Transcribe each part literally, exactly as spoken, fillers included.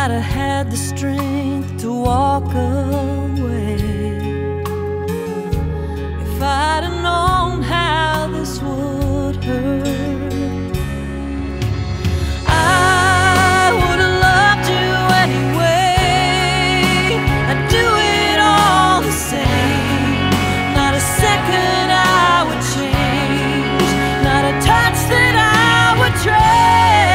I'd have had the strength to walk away, if I'd have known how this would hurt, I would have loved you anyway. I'd do it all the same. Not a second I would change, not a touch that I would trade.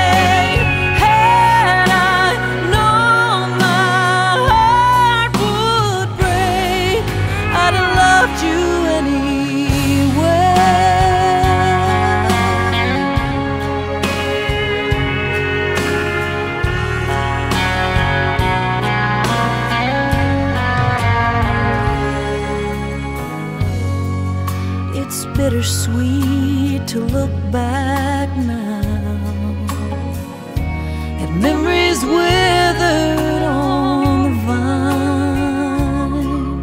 It's bittersweet to look back now at memories withered on the vine,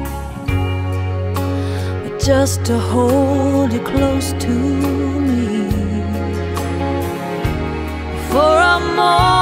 but just to hold you close to me for a moment.